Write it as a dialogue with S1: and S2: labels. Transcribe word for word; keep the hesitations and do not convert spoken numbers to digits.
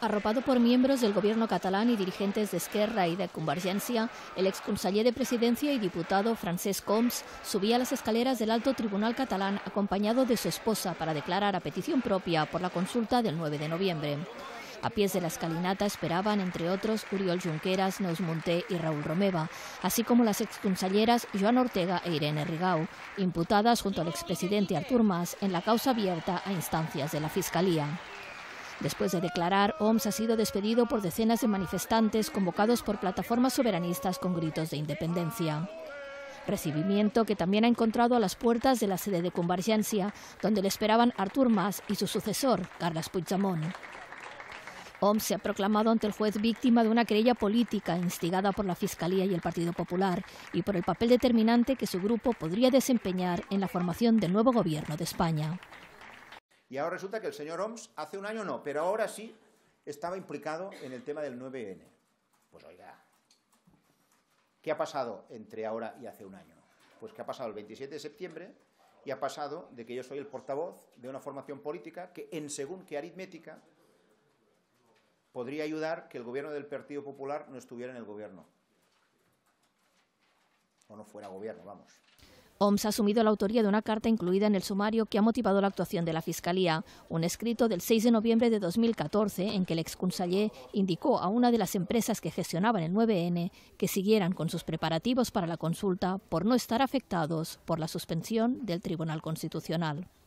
S1: Arropado por miembros del gobierno catalán y dirigentes de Esquerra y de Convergència, el exconseller de Presidencia y diputado Francesc Homs subía las escaleras del alto tribunal catalán acompañado de su esposa para declarar a petición propia por la consulta del nueve de noviembre. A pies de la escalinata esperaban, entre otros, Oriol Junqueras, Neus Munté y Raúl Romeva, así como las exconselleras Joan Ortega e Irene Rigau, imputadas junto al expresidente Artur Mas en la causa abierta a instancias de la Fiscalía. Después de declarar, Homs ha sido despedido por decenas de manifestantes convocados por plataformas soberanistas con gritos de independencia. Recibimiento que también ha encontrado a las puertas de la sede de Convergència, donde le esperaban Artur Mas y su sucesor, Carles Puigdemont. Homs se ha proclamado ante el juez víctima de una querella política instigada por la Fiscalía y el Partido Popular y por el papel determinante que su grupo podría desempeñar en la formación del nuevo gobierno de España.
S2: Y ahora resulta que el señor Homs, hace un año no, pero ahora sí estaba implicado en el tema del nueve ene. Pues oiga, ¿qué ha pasado entre ahora y hace un año? Pues que ha pasado el veintisiete de septiembre y ha pasado de que yo soy el portavoz de una formación política que en según qué aritmética podría ayudar que el gobierno del Partido Popular no estuviera en el gobierno. O no fuera gobierno, vamos.
S1: Homs ha asumido la autoría de una carta incluida en el sumario que ha motivado la actuación de la Fiscalía, un escrito del seis de noviembre de dos mil catorce en que el exconseller indicó a una de las empresas que gestionaban el nueve ene que siguieran con sus preparativos para la consulta por no estar afectados por la suspensión del Tribunal Constitucional.